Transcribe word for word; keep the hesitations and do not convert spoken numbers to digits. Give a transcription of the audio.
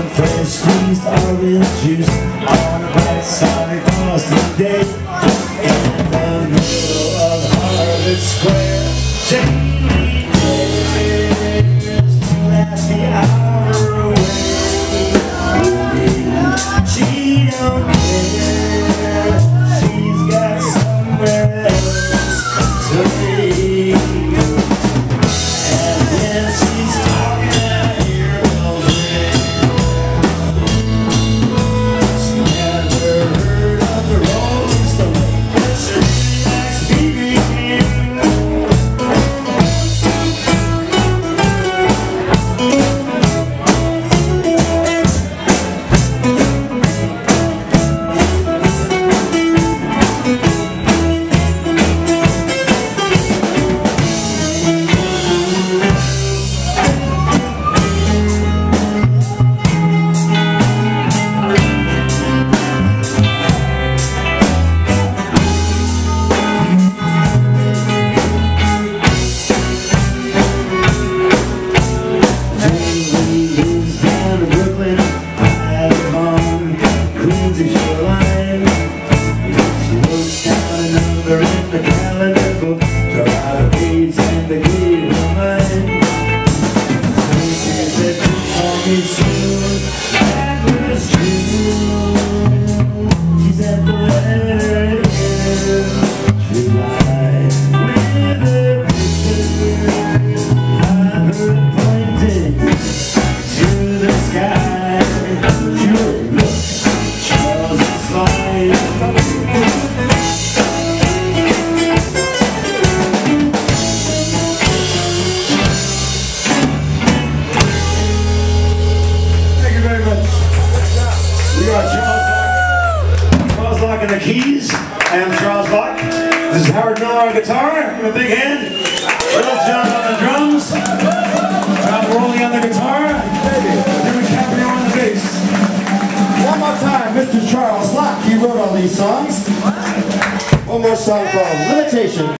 fresh squeezed orange juice on a bright sunny Boston day. In the middle of Harvard Square, Jamie dares to last the hour away. She don't care, she's got somewhere else to be. And when she's talking, I hear bells ring. She never heard of the Rolling Stones, but she really likes B B King. Locke on the keys, and Charles Locke. This is Howard Miller on guitar, with a big hand. Little John on the drums. John Worley on the guitar. Jimmy Caprio on the bass. One more time, Mister Charles Locke. He wrote all these songs. One more song called Limitation.